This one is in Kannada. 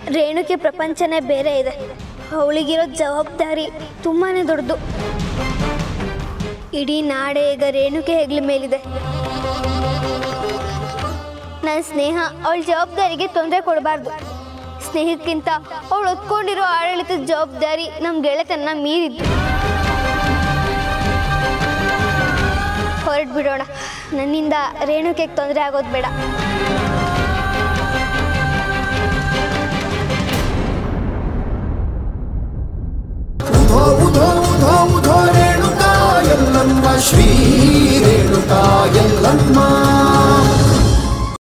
ರೇಣುಕೆ ಪ್ರಪಂಚನೇ ಬೇರೆ ಇದೆ. ಅವಳಿಗಿರೋ ಜವಾಬ್ದಾರಿ ತುಂಬಾ ದೊಡ್ಡದು. ಇಡೀ ನಾಡೇ ಈಗ ರೇಣುಕೆ ಹೆಗ್ಲ ಮೇಲಿದೆ. ನನ್ನ ಸ್ನೇಹ ಅವಳ ಜವಾಬ್ದಾರಿಗೆ ತೊಂದರೆ ಕೊಡಬಾರ್ದು. ಸ್ನೇಹಕ್ಕಿಂತ ಅವಳು ಹೊತ್ಕೊಂಡಿರೋ ಆಡಳಿತದ ಜವಾಬ್ದಾರಿ ನಮ್ಮ ಗೆಳೆತನ ಮೀರಿದ್ದು. ಹೊರಟು ಬಿಡೋಣ. ನನ್ನಿಂದ ರೇಣುಕೆಗೆ ತೊಂದರೆ ಆಗೋದು ಬೇಡ. ರೇಣುಕಾ ಯಲ್ಲಮ್ಮ ಶ್ರೀ ರೇಣುಕಾ ಯಲ್ಲಮ್ಮ.